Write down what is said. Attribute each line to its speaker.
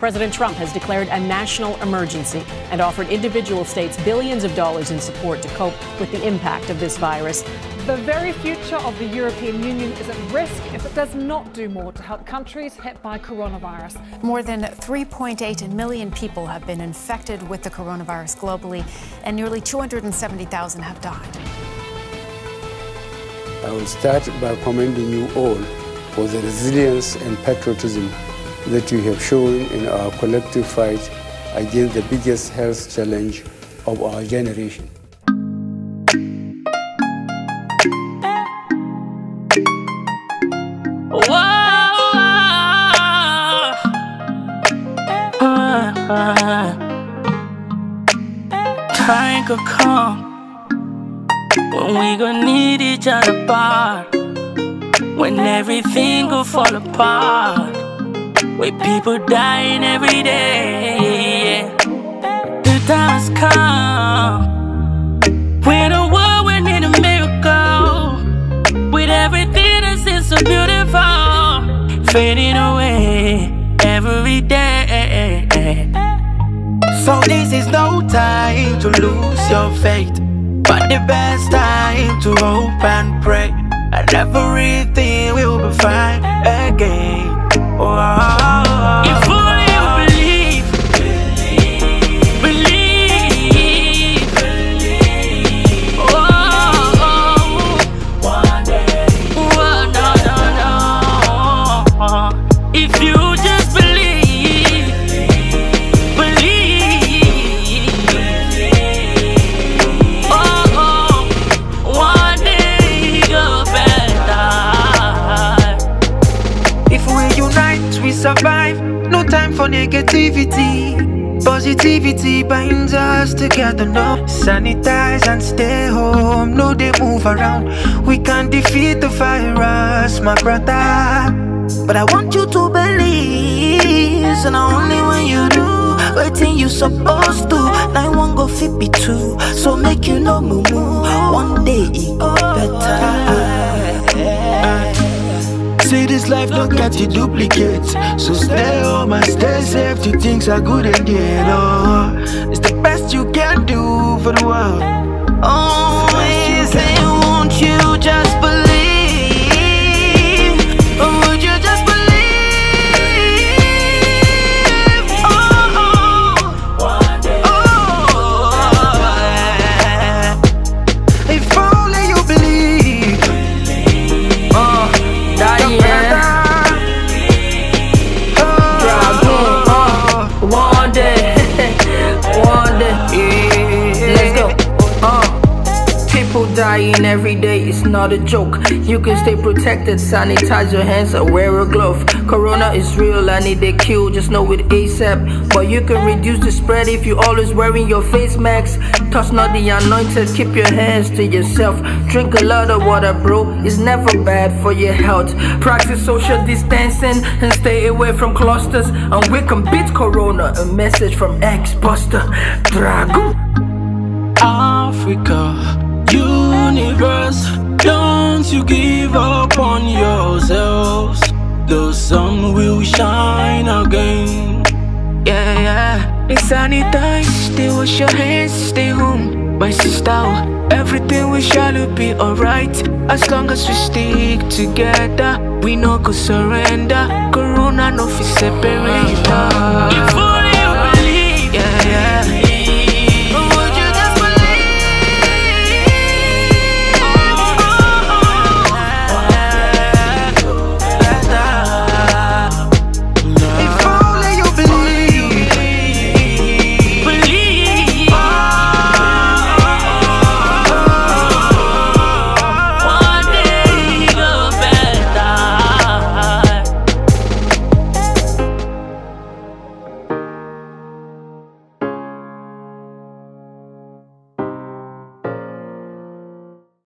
Speaker 1: President Trump has declared a national emergency and offered individual states billions of dollars in support to cope with the impact of this virus.
Speaker 2: The very future of the European Union is at risk if it does not do more to help countries hit by coronavirus.
Speaker 3: More than 3.8 million people have been infected with the coronavirus globally, and nearly 270,000 have died.
Speaker 4: I will start by commending you all for the resilience and patriotism that you have shown in our collective fight against the biggest health challenge of our generation.
Speaker 5: Time could come when we gon' need each other apart, when everything will fall apart, with people dying every day. The time has come when the world will need a miracle, with everything that seems so beautiful fading away every day.
Speaker 6: So this is no time to lose your faith, but the best time to hope and pray, and everything will be fine again.
Speaker 5: If only you believe, believe. One day, no. If you just believe, one day you're better.
Speaker 6: If we unite, we survive. No time for negativity. Positivity binds us together now. Sanitize and stay home. No, they move around. We can defeat the virus, my brother. But I want you to believe, and only when you do waiting you supposed to. 9-1 go fit be 2, so make you know moo. One day it go better. See, this life don't get you duplicate, so stay home and stay safe till things are good in the end. Oh, it's the best you can do for the world. Oh, say, won't you just believe? Or would you just believe?
Speaker 5: One day.
Speaker 6: If only you believe.
Speaker 5: One day, one day, let's go. People dying every day, it's not a joke. You can stay protected, sanitize your hands and wear a glove. Corona is real and it they kill, just know it ASAP. But you can reduce the spread if you always wearing your face mask. Touch not the anointed, keep your hands to yourself. Drink a lot of water, bro, it's never bad for your health. Practice social distancing and stay away from clusters, and we can beat Corona. A message from X-Buster Drago.
Speaker 6: Africa, universe, don't you give up on yourselves. The sun will shine again. Yeah. It's sanitize, stay wash your hands, stay home. My sister, everything we shall be alright. As long as we stick together, we no go surrender. Corona no fi separate us.